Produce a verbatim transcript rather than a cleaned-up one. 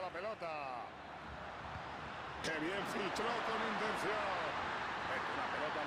la pelota. ¡Qué bien filtró con intención! Mete una pelota